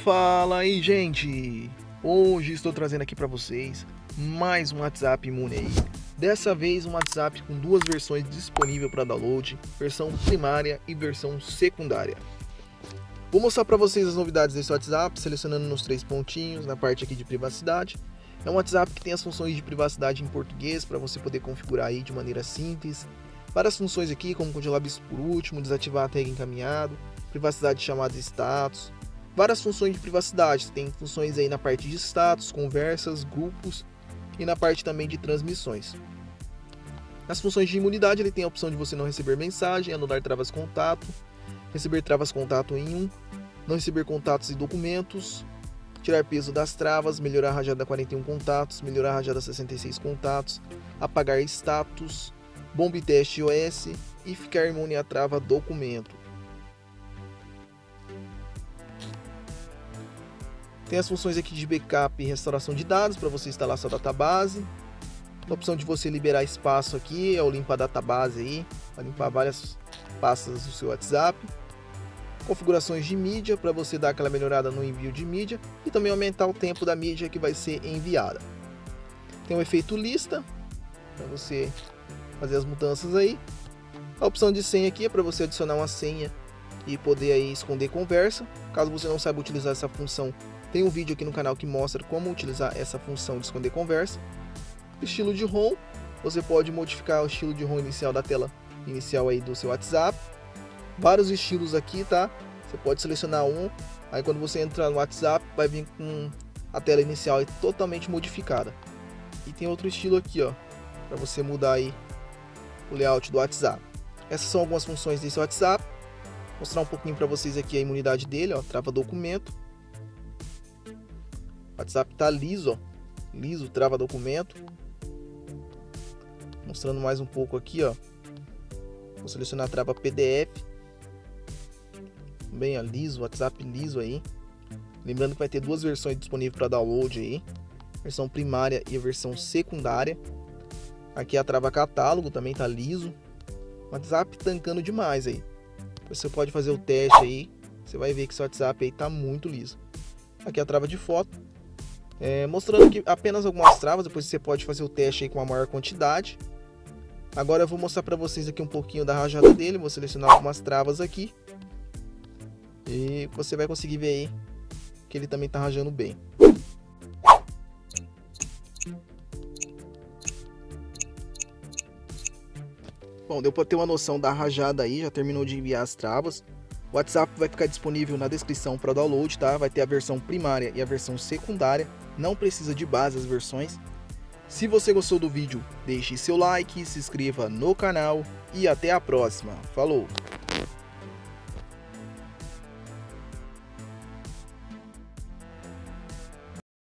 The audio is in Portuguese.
Fala aí, gente! Hoje estou trazendo aqui para vocês mais um WhatsApp Imune aí. Dessa vez um WhatsApp com duas versões disponíveis para download, versão primária e versão secundária. Vou mostrar para vocês as novidades desse WhatsApp, selecionando nos três pontinhos na parte aqui de privacidade. É um WhatsApp que tem as funções de privacidade em português para você poder configurar aí de maneira simples. Várias funções aqui, como congelar bis por último, desativar a tag encaminhado, privacidade de chamada e status. Várias funções de privacidade, tem funções aí na parte de status, conversas, grupos e na parte também de transmissões. Nas funções de imunidade ele tem a opção de você não receber mensagem, anular travas contato, receber travas contato em 1, não receber contatos e documentos, tirar peso das travas, melhorar a rajada 41 contatos, melhorar a rajada 66 contatos, apagar status, bomb teste iOS e ficar imune à trava documento. Tem as funções aqui de backup e restauração de dados para você instalar sua database. A opção de você liberar espaço aqui é o limpa database aí, para limpar várias pastas do seu WhatsApp. Configurações de mídia para você dar aquela melhorada no envio de mídia e também aumentar o tempo da mídia que vai ser enviada. Tem o efeito lista para você fazer as mudanças aí. A opção de senha aqui é para você adicionar uma senha e poder aí esconder conversa. Caso você não saiba utilizar essa função, tem um vídeo aqui no canal que mostra como utilizar essa função de esconder conversa. Estilo de ROM, você pode modificar o estilo de ROM inicial da tela inicial aí do seu WhatsApp. Vários estilos aqui, tá? Você pode selecionar um, aí quando você entrar no WhatsApp vai vir com a tela inicial aí totalmente modificada. E tem outro estilo aqui, ó, para você mudar aí o layout do WhatsApp. Essas são algumas funções desse WhatsApp. Vou mostrar um pouquinho para vocês aqui a imunidade dele, ó, trava documento. O WhatsApp tá liso, ó, liso, trava documento. Mostrando mais um pouco aqui, ó. Vou selecionar a trava PDF. Bem, ó, liso, WhatsApp liso aí. Lembrando que vai ter duas versões disponíveis para download aí, versão primária e a versão secundária. Aqui a trava catálogo também tá liso. WhatsApp tancando demais aí. Você pode fazer o teste aí, você vai ver que seu WhatsApp aí tá muito liso. Aqui a trava de foto, mostrando que apenas algumas travas, depois você pode fazer o teste aí com a maior quantidade. Agora eu vou mostrar para vocês aqui um pouquinho da rajada dele, vou selecionar algumas travas aqui. E você vai conseguir ver aí que ele também tá rajando bem. Bom, deu para ter uma noção da rajada aí, já terminou de enviar as travas. O WhatsApp vai ficar disponível na descrição para download, tá? Vai ter a versão primária e a versão secundária, não precisa de base as versões. Se você gostou do vídeo, deixe seu like, se inscreva no canal e até a próxima. Falou!